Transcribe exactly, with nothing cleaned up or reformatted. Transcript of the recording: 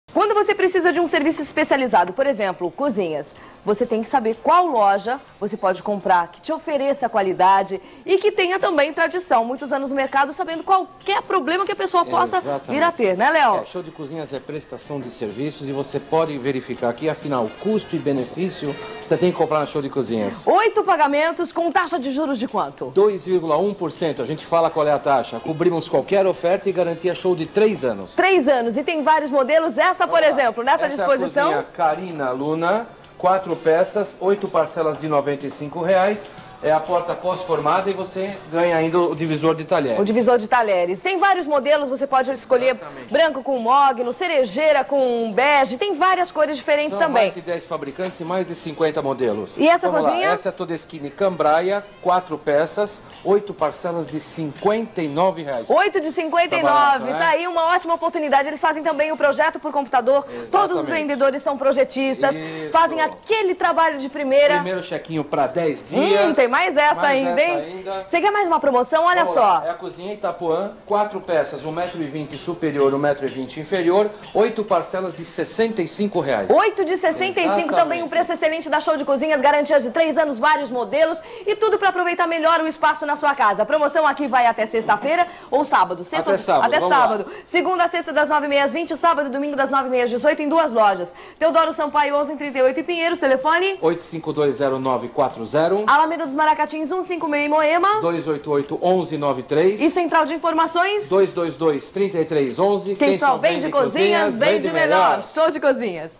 Quando você precisa de um serviço especializado, por exemplo, cozinhas, você tem que saber qual loja você pode comprar que te ofereça qualidade e que tenha também tradição. Muitos anos no mercado, sabendo qualquer problema que a pessoa possa Exatamente. vir a ter, né, Léo? É, Show de Cozinhas é prestação de serviços e você pode verificar aqui, afinal, custo e benefício, você tem que comprar na Show de Cozinhas. Oito pagamentos com taxa de juros de quanto? dois vírgula um por cento, a gente fala qual é a taxa. Cobrimos qualquer oferta e garantia show de três anos. Três anos e tem vários modelos. Essa, por exemplo, nessa Essa disposição... É a cozinha Carina Luna, quatro peças, oito parcelas de noventa e cinco reais. É a porta pós-formada e você ganha ainda o divisor de talheres. O divisor de talheres. Tem vários modelos, você pode escolher Exatamente. Branco com mogno, cerejeira com bege, tem várias cores diferentes São também. mais de dez fabricantes e mais de cinquenta modelos. E essa Vamos cozinha? Lá. Essa é a Todeschini Cambraia, quatro peças, oito parcelas de cinquenta e nove reais. oito de cinquenta e nove, Tá barato, né? Tá aí uma ótima oportunidade. Eles fazem também o projeto por computador. Exatamente. Todos os vendedores são projetistas, Isso. fazem aquele trabalho de primeira. Primeiro chequinho para dez dias. Hum, tem mais essa mais ainda, essa hein? ainda. Você quer mais uma promoção? Olha Vamos só. lá. É a cozinha Itapuã, quatro peças, um metro e vinte superior, um metro e vinte inferior, oito parcelas de sessenta e cinco reais. oito de sessenta e cinco, Exatamente. também um preço excelente da Show de Cozinhas, garantias de três anos, vários modelos e tudo para aproveitar melhor o espaço na sua casa. A promoção aqui vai até sexta-feira ou sábado? Sexta, Até sábado, Até vamos sábado. Segunda a sexta das nove e meia às vinte, sábado e domingo das nove e meia às dezoito em duas lojas. Teodoro Sampaio, onze trinta e oito em Pinheiros, telefone oito cinco dois zero nove quatro zero. Alameda dos Maracatins, cento e cinquenta e seis em Moema. dois oito oito, onze noventa e três. E Central de Informações? dois dois dois, trinta e três onze. Quem, Quem só vende, vende cozinhas, vende melhor. melhor. Show de Cozinhas.